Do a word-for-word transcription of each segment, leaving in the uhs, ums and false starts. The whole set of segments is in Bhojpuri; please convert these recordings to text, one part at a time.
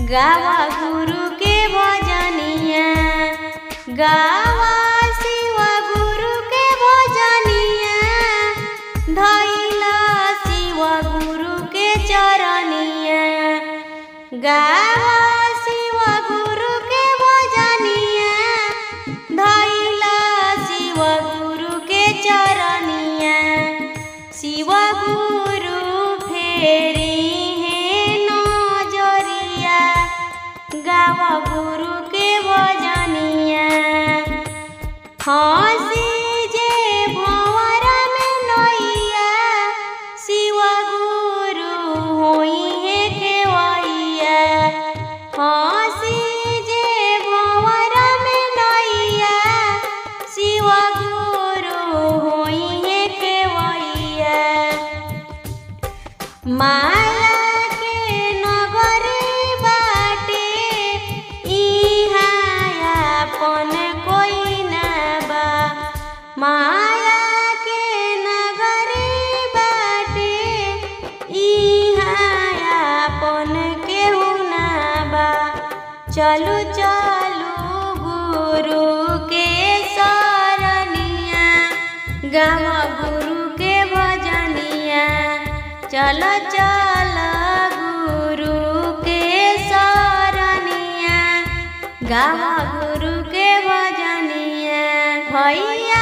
गावा गुरु के भजनिया, गावा शिव गुरु के भजनिया, धैला शिव गुरु के चरनिया। गावा शिव गुरु के भजनिया, धैला शिव गुरु के चरनिया। शिव गुरु फेरी गावा गुरु के भजनिया। हंसी जे भंवर में नैया, शिव गुरु होई है खेवैया। हंसी जे भंवर में नैया, शिव गुरु होई है खेवैया। माया माया के नगरी बाटे, इहाँ आपन केहू ना बा। चलू चलू गुरु के शरणिया, गावा गुरु के भजनिया। चल चल गुरु के शरणिया, गावा गुरु के भजनिया। भैया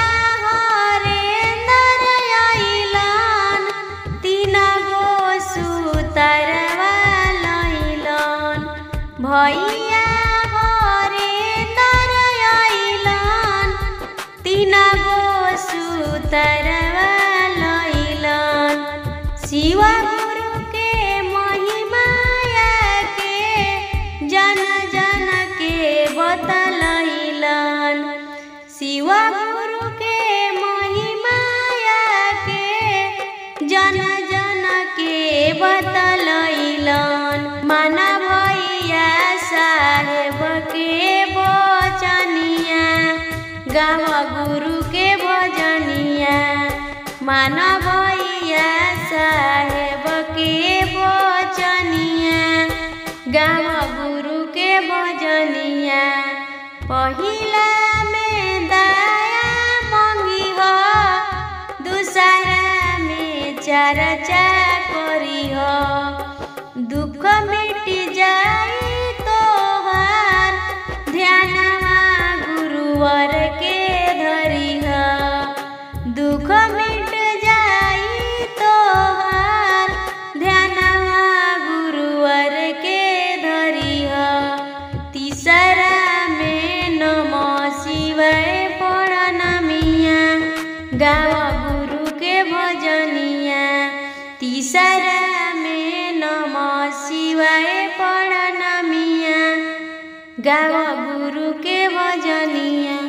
भैया हरेंदर अइलन, तीना गो सुतरवा लइलन। शिव गुरु के महिमा के जन जन के बतलइलन। शिव गुरु के महिमा के जन जन के बतलइलन। माना साहेब के बचनिया, गावा गुरु के भजनिया। माना भैया साहेब के बचनिया, गावा गुरु के भजनिया। पहिला में दया मंगी हो, दूसरा में चर्चा करी हो। दुख मिट जाई गुरुवर के धरी ह। दुख मिट जाई तोहार, ध्यानवा गुरुवर के धरी ह। तीसरा में नमः शिवाय पढ़न मिया, गावा गुरु के भजनिया। तीसरा में नमः शिवाय पढ़न मिया, गावा गुरु के भजनिया।